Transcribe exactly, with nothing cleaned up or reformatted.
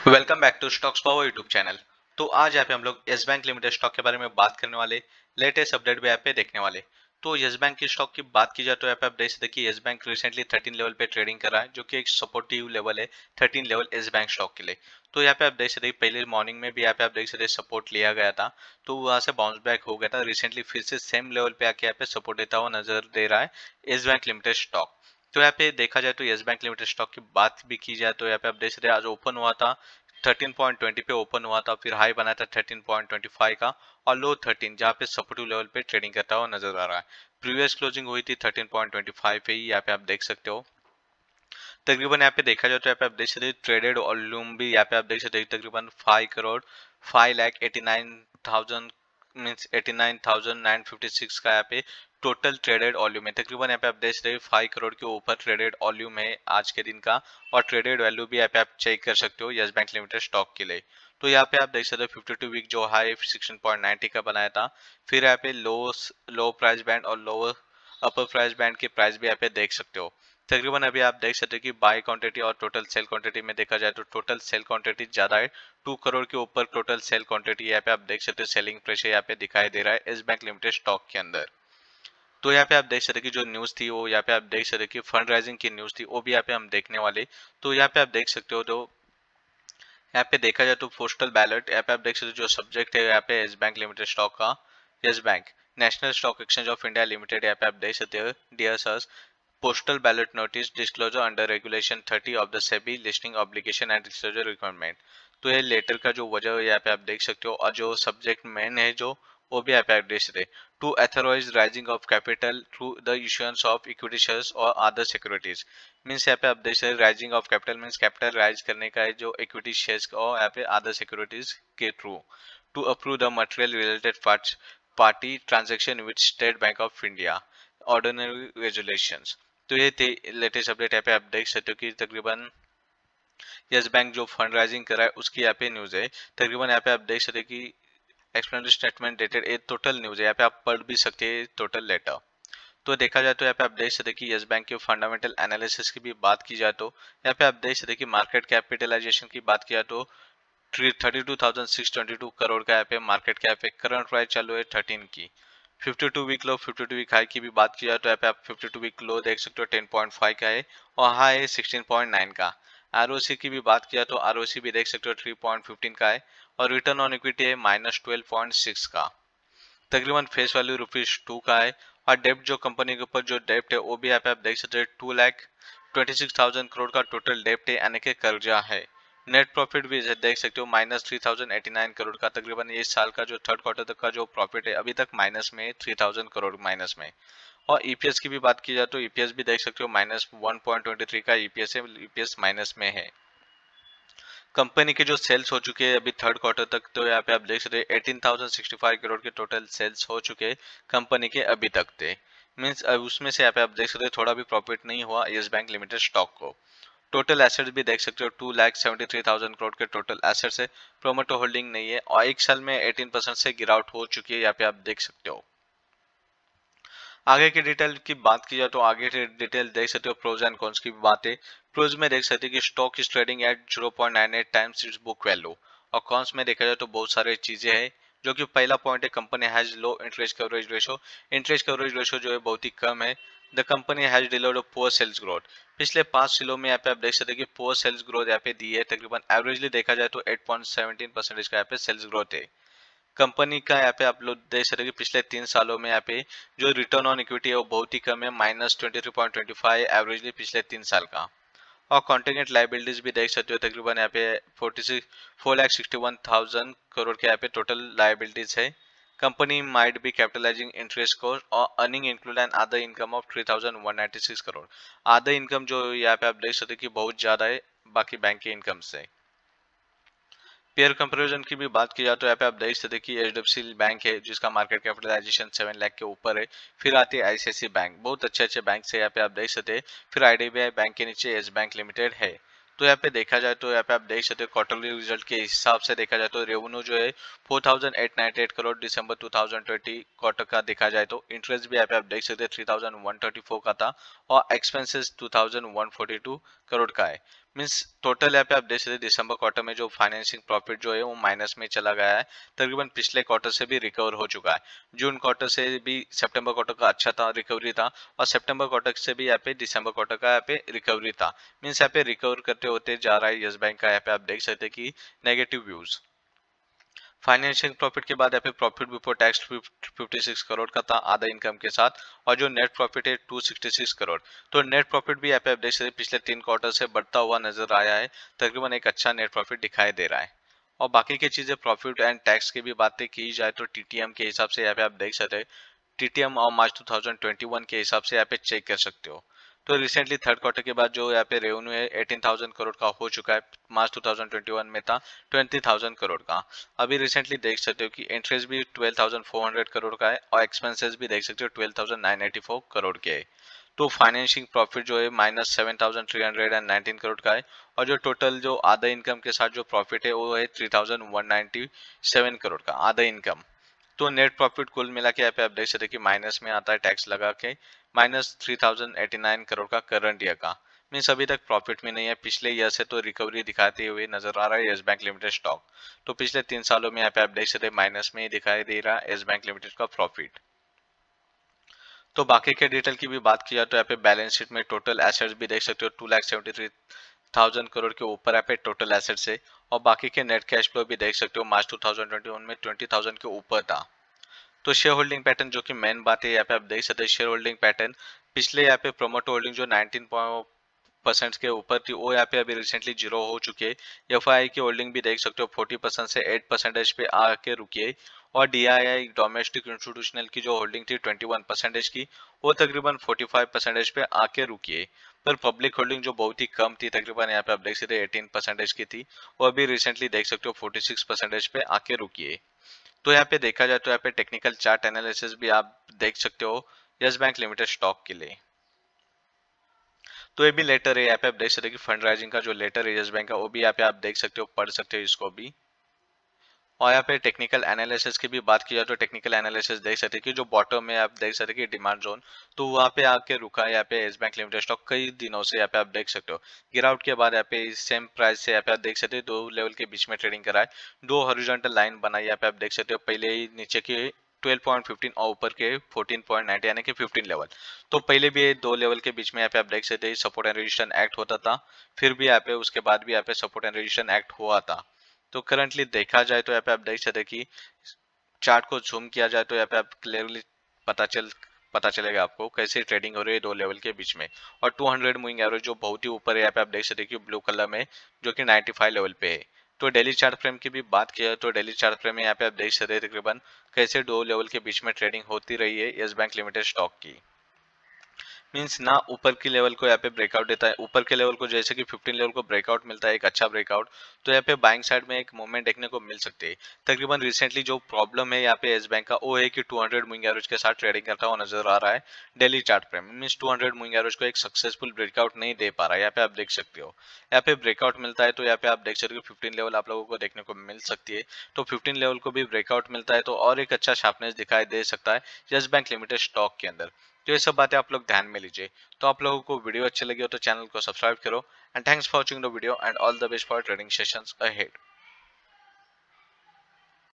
Welcome back to Stocks Power YouTube channel. तो आज यहाँ पे हम लोग यस बैंक लिमिटेड स्टॉक के बारे में बात करने वाले, लेटेस्ट अपडेट भी यहाँ पे देखने वाले। तो यस बैंक की स्टॉक की बात की जाए तो यहाँ पे आप देख सकते हैं कि Yes Bank recently thirteen level पे ट्रेडिंग कर रहा है, जो कि एक सपोर्टिव लेवल है thirteen level Yes Bank stock के लिए। तो यहाँ पे आप देख सकते हैं पहले मॉर्निंग में भी यहाँ पे आप देख सकते सपोर्ट लिया गया था, तो वहां से बाउंस बैक हो गया था। रिसेंटली फिर से सेम लेवल पे आके यहाँ पे सपोर्ट देता हुआ नजर दे रहा है यस बैंक लिमिटेड स्टॉक। तो यहाँ पे देखा जाए तो यस बैंक लिमिटेड स्टॉक की बात भी की जाए तो यहाँ पे आप देख सकते हैं आज ओपन हुआ था थर्टीन पॉइंट टू ज़ीरो पे ओपन हुआ था, फिर हाई बना था थर्टीन पॉइंट टू फ़ाइव का और लो थर्टीन, जहां पे सपोर्टिव लेवल पे ट्रेडिंग करता हुआ नजर आ रहा है। प्रीवियस क्लोजिंग हुई थी थर्टीन पॉइंट टू फ़ाइव पे ही, यहाँ पे आप देख सकते हो। तकरीबन यहाँ पे देखा जाए तो यहाँ पे आप देख सकते ट्रेडेड वॉल्यूम भी यहाँ पे आप देख सकते हैं तकरीबन five crore five lakh eighty nine thousand means eighty nine thousand nine fifty six का यहाँ पे टोटल ट्रेडेड वॉल्यूम है। तकरीबन यहाँ पे आप देख सकते हैं फाइव करोड़ के ऊपर ट्रेडेड वॉल्यूम है आज के दिन का, और ट्रेडेड वैल्यू भी यहाँ पे आप चेक कर सकते हो यस बैंक लिमिटेड स्टॉक के लिए। तो यहाँ पे आप देख सकते हो फिफ्टी टू वीक जो हाई सिक्सटीन पॉइंट नाइंटी का बनाया था, फिर यहाँ पे लो लो प्राइस बैंड और लोअर अपर प्राइस बैंड के प्राइस भी यहाँ पे देख सकते हो। तकरीबन अभी आप देख सकते हो कि बाय क्वांटिटी और टोटल सेल क्वांटिटी में देखा जाए तो टोटल सेल क्वांटिटी ज्यादा है, टू करोड़ के ऊपर टोटल सेल क्वांटिटी यहाँ पे आप देख सकते हो। सेलिंग प्रेशर यहाँ पे दिखाई दे रहा है एस बैंक लिमिटेड स्टॉक के अंदर। तो यहाँ पे आप देख सकते हो कि जो न्यूज थी वो यहाँ पे आप देख सकते हो कि फंड राइजिंग की न्यूज थी, वो भी यहाँ पे हम देखने वाले। तो यहाँ पे आप देख सकते हो, तो यहाँ पे देखा जाए तो पोस्टल बैलेट यहाँ पे आप देख सकते हो जो सब्जेक्ट है यहाँ पे एस बैंक लिमिटेड स्टॉक का, Yes Bank National Stock Exchange of India Limited, यहाँ पे आप देख सकते हो dear sir postal ballot notice disclosure under regulation thirty of the SEBI listing obligation and disclosure requirement. तो ये लेटर का जो वजह है यहाँ पे आप देख सकते हो, और जो सब्जेक्ट मेन है जो वो भी यहाँ पे आप देख सकते हैं to authorise raising of capital through the issuance of equity shares और अदर सिक्योरिटीज। मीन्स यहाँ पे आप देख सकते हैं raising of capital means capital raise करने का है जो इक्विटी शेयर्स और यहाँ पे अदर सिक्योरिटीज के through, to approve the material related party transaction with State Bank of India ordinary resolutions. तो ये थे लेटेस्ट अपडेट। यहाँ पे आप देख सकते हो कि तकरीबन यस बैंक जो फंड राइजिंग कर रहा है उसकी यहाँ पे न्यूज है। तकरीबन यहाँ पे आप देख सकते हो कि explanatory statement dated a total news है, यहाँ पे आप पढ़ भी सकते हैं टोटल लेटर। तो देखा जाए तो यहाँ पे आप देख सकते हैं कि यस बैंक के फंडामेंटल एनालिसिस की भी बात की जाए तो यहाँ पे आप देख सकते हैं कि मार्केट कैपिटलाइजेशन की बात किया तो thirty two thousand six twenty two crore का यहाँ पे मार्केट कैप है। करंट प्राइस चालू है थर्टीन की। Fifty two week low fifty two week high की भी बात की जाए तो यहाँ पे आप फिफ्टी टू वीक लो देख सकते हो टेन पॉइंट फ़ाइव का है और हाई है सिक्सटीन पॉइंट नाइन का। आरओसी की भी बात किया तो आरओसी भी देख सकते हो थ्री पॉइंट वन फाइव का है, और रिटर्न ऑन इक्विटी है माइनस ट्वेल्व पॉइंट सिक्स का। तकरीबन फेस वैल्यू रुपीज टू का है, और डेप्ट जो कंपनी के ऊपर जो डेप्ट है वो भी यहाँ पे आप देख सकते हैं two lakh twenty six thousand crore का टोटल डेप्ट है यानी कि कर्जा है। नेट प्रॉफिट भी देख सकते हो minus three thousand eighty nine crore का। तकरीबन इस साल का जो थर्ड क्वार्टर तक का जो प्रॉफिट है अभी तक माइनस में थ्री थाउजेंड करोड़ माइनस में। और ईपीएस की भी बात की जाए तो ईपीएस भी देख सकते हो minus one point twenty three का ईपीएस है, ईपीएस माइनस में है। कंपनी के जो सेल्स हो चुके हैं अभी थर्ड क्वार्टर तक, तो यहाँ पे आप देख सकते हैं eighteen thousand sixty five crore के टोटल सेल्स हो चुके हैं कंपनी के अभी तक थे। मीन्स उसमें से यहाँ पे आप देख सकते हैं थोड़ा भी प्रॉफिट नहीं हुआ यस बैंक लिमिटेड स्टॉक को। टोटल एसेट्स भी देख सकते हो two lakh seventy three thousand crore के टोटल एसेट्स है। प्रोमोटर होल्डिंग नहीं है और एक साल में एटीन परसेंट से गिरावट हो चुकी है, यहाँ पे आप देख सकते हो। आगे की डिटेल की बात की जाए तो आगे की डिटेल देख सकते हो प्रोज एंड कॉन्स की बातें। प्रोज में देख सकते हो कि stock is trading at zero point nine eight times its book value, और कॉन्स में देखा जाए तो बहुत सारे चीजें हैं। जो कि पहला पॉइंट है company has low interest coverage ratio. Interest coverage ratio जो है बहुत ही कम है। The company has delivered poor sales growth. पिछले पांच सालों में यहाँ पे आप देख सकते हैं कि पुअर सेल्स ग्रोथ यहाँ पे दी है। तकरीबन एवरेजली देखा जाए तो एट पॉइंट सेवनटीन परसेंटेज का यहाँ पे सेल्स ग्रोथ है। कंपनी का यहाँ पे आप लोग देख सकते हैं कि पिछले तीन सालों में यहाँ पे जो रिटर्न ऑन इक्विटी है वो बहुत ही कम है, minus twenty three point twenty five averagely पिछले तीन साल का। और कॉन्टिजेंट लाइबिलिटीज भी देख सकते हो तकरीबन यहाँ पे forty six four lakh sixty one thousand crore के यहाँ पे टोटल लाइबिलिटीज है। Company might be capitalising interest cost और earning include and other income of three thousand one ninety six crore. Other income जो यहाँ पे आप देख सकते हो कि बहुत ज्यादा है बाकी बैंक के इनकम से। पेयर कंपैरिजन की भी बात की जाए तो यहाँ पे आप देख सकते हैं कि एचडीएफसी बैंक है जिसका मार्केट कैपिटलाइजेशन सेवन लाख के ऊपर है। फिर आती है आईसीआईसी बैंक, बहुत अच्छे अच्छे बैंक है यहाँ पे आप देख सकते हैं। फिर आईडीबीआई बैंक के नीचे येस बैंक लिमिटेड है। तो यहाँ पे देखा जाए तो यहाँ पे आप देख सकते हो क्वार्टरली रिजल्ट के हिसाब से देखा जाए तो रेवेन्यू जो है four thousand eight ninety eight crore दिसंबर टू थाउजेंड ट्वेंटी क्वार्टर का देखा जाए तो। इंटरेस्ट भी यहाँ पे आप देख सकते हैं three thousand one thirty four का था, और expenses two thousand one forty two crore का है। मीन्स टोटल यहाँ पे आप देख सकते हैं दिसंबर क्वार्टर में जो फाइनेंसिंग प्रॉफिट जो है वो माइनस में चला गया है, तकरीबन पिछले क्वार्टर से भी रिकवर हो चुका है। जून क्वार्टर से भी सितंबर क्वार्टर का अच्छा था, रिकवरी था, और सितंबर क्वार्टर से भी यहाँ पे दिसंबर क्वार्टर का यहाँ पे रिकवरी था। मीन्स यहाँ पे रिकवर करते होते जा रहा है यस बैंक का। यहाँ पे आप देख सकते हैं कि नेगेटिव व्यूज। फाइनेंशियल प्रॉफिट के बाद यहाँ पे प्रॉफिट बिफोर टैक्स छप्पन करोड़ का था आधा इनकम के साथ, और जो नेट प्रॉफिट है दो सौ छियासठ करोड़। तो नेट प्रॉफिट भी यहाँ पे आप देख सकते हैं पिछले तीन क्वार्टर से बढ़ता हुआ नजर आया है, तकरीबन एक अच्छा नेट प्रॉफिट दिखाई दे रहा है। और बाकी की चीजें प्रॉफिट एंड टैक्स की भी बातें की जाए तो टीटीएम के हिसाब से यहाँ पे आप देख सकते हैं, टीटीएम और मार्च दो हज़ार इक्कीस के हिसाब से यहाँ पे चेक कर सकते हो। तो रिसेंटली थर्ड क्वार्टर के बाद जो यहाँ पे रेवेन्यू है अठारह हज़ार करोड़ का हो चुका है, मार्च दो हज़ार इक्कीस में था बीस हज़ार करोड़ का। अभी रिसेंटली देख सकते हो कि इंटरेस्ट भी बारह हज़ार चार सौ करोड़ का है, और एक्सपेंसेस भी देख सकते हो बारह हज़ार नौ सौ चौरासी करोड़ के है। तो फाइनेंशिंग प्रॉफिट जो है minus seven thousand three hundred and nineteen crore का है, और जो टोटल जो आधा इनकम के साथ जो प्रॉफिट है वो है three thousand one ninety seven crore का आधा इनकम। तो नेट प्रॉफिट कुल मिला के यहाँ पे आप देख सकते हैं कि माइनस में आता है टैक्स लगा के, minus three thousand eighty nine crore का करंट ईयर का। मीन्स अभी तक प्रॉफिट में नहीं है, पिछले ईयर से तो रिकवरी दिखाते हुए नजर आ रहा है यस बैंक लिमिटेड स्टॉक। तो पिछले तीन सालों में यहाँ पे आप देख सकते हैं माइनस में ही दिखाई दे रहा है यस बैंक लिमिटेड का प्रॉफिट। तो बाकी के डिटेल की भी बात की जाए तो यहाँ पे बैलेंस शीट में टोटल एसेट्स भी देख सकते हो two lakh seventy three thousand crore के ऊपर यहाँ पे टोटल एसेट्स है, और बाकी के नेट कैश फ्लो भी देख सकते हो March two thousand twenty one में ट्वेंटी थाउजेंड के ऊपर था। तो शेयर होल्डिंग पैटर्न जो कि मेन बात है यहाँ पे आप देख सकते हैं, शेयर होल्डिंग पैटर्न पिछले यहाँ पे प्रोमोटर होल्डिंग जो नाइनटीन परसेंट के ऊपर थी वो यहाँ पे अभी रिसेंटली जीरो हो चुकी है। एफ आई आई की होल्डिंग भी देख सकते हो फोर्टी परसेंट से एट परसेंटेज पे आके रुकी है, और D I I domestic institutional की जो होल्डिंग थी ट्वेंटी वन परसेंटेज की वो तकरीबन फोर्टी फाइव परसेंटेज पे आके रुकी है। पर पब्लिक होल्डिंग जो बहुत ही कम थी, तकरीबन यहाँ पे आप देख सकते हैं एटीन परसेंटेज की थी, वो अभी रिसेंटली देख सकते हो फोर्टी सिक्स परसेंटेज पे आके रुकी है। तो यहाँ पे देखा जाए तो यहाँ पे टेक्निकल चार्ट एनालिसिस भी आप देख सकते हो यस बैंक लिमिटेड स्टॉक के लिए। तो ये भी लेटर है यहाँ पे आप देख सकते हो कि फंड राइजिंग का जो लेटर है यस बैंक का वो भी यहाँ पे आप देख सकते हो, पढ़ सकते हो इसको भी। और यहाँ पे टेक्निकल एनालिसिस की भी बात की जाए तो टेक्निकल एनालिसिस देख सकते हैं कि जो बॉटम में आप देख सकते हैं कि डिमांड जोन, तो वहाँ पे आके रुका है यहाँ पे यस बैंक लिमिटेड स्टॉक कई दिनों से। यहाँ पे आप देख सकते हो गिरावट के बाद यहाँ पे सेम प्राइस से यहाँ पे आप देख सकते हो दो लेवल के बीच में ट्रेडिंग करा है, दो हॉरिजॉन्टल लाइन बनाई यहाँ पे आप देख सकते हो, पहले ही नीचे के ट्वेल्व पॉइंट फिफ्टीन और ऊपर के फोर्टीन पॉइंट नाइंटी यानी कि फिफ्टीन लेवल। तो पहले भी ये दो लेवल के बीच में यहाँ पे आप देख सकते हैं सपोर्ट एंड रेजिस्टेंस एक्ट होता था, फिर भी यहाँ पे उसके बाद भी यहाँ पे सपोर्ट एंड रेजिस्टेंस एक्ट हुआ था। तो करंटली देखा जाए तो यहाँ पे आप देख सकते हैं कि चार्ट को जूम किया जाए तो यहाँ पे आप क्लियरली पता चल पता चलेगा आपको कैसे ट्रेडिंग हो रही है दो लेवल के बीच में। और टू हंड्रेड मूविंग एवरेज जो बहुत ही ऊपर है यहाँ पे आप देख सकते हैं कि ब्लू कलर में जो कि नाइंटी फाइव लेवल पे है। तो डेली चार्ट फ्रेम की भी बात किया तो डेली चार्ट फ्रेम में यहाँ पे आप देख सकते हैं तकरीबन कैसे दो लेवल के बीच में ट्रेडिंग होती रही है यस बैंक लिमिटेड स्टॉक की। मींस ना ऊपर की लेवल को यहाँ पे ब्रेकआउट देता है, ऊपर के लेवल को जैसे कि फिफ्टीन लेवल को ब्रेकआउट मिलता है एक अच्छा ब्रेकआउट, तो यहाँ पे बाइंग साइड में एक मूवमेंट देखने को मिल सकती है। तकरीबन रिसेंटली जो प्रॉब्लम है यहाँ पे एस बैंक का वो है कि टू हंड्रेड मूविंग एवरेज के साथ ट्रेडिंग करता हुआ नजर आ रहा है डेली चार्ट पे। Means two hundred moving average को एक सक्सेसफुल ब्रेकआउट नहीं दे पा रहा है, यहाँ पे आप देख सकते हो। यहाँ पे ब्रेकआउट मिलता है तो यहाँ पे आप देख सकते हो फिफ्टीन लेवल आप लोगों को देखने को मिल सकती है। तो फिफ्टीन लेवल को भी ब्रेकआउट मिलता है तो और एक अच्छा शार्पनेस दिखाई दे सकता है यस बैंक लिमिटेड स्टॉक के अंदर। तो ये सब बातें आप लोग ध्यान में लीजिए। तो आप लोगों को वीडियो अच्छी लगी हो तो चैनल को सब्सक्राइब करो, and thanks for watching the video and all the best for trading sessions ahead.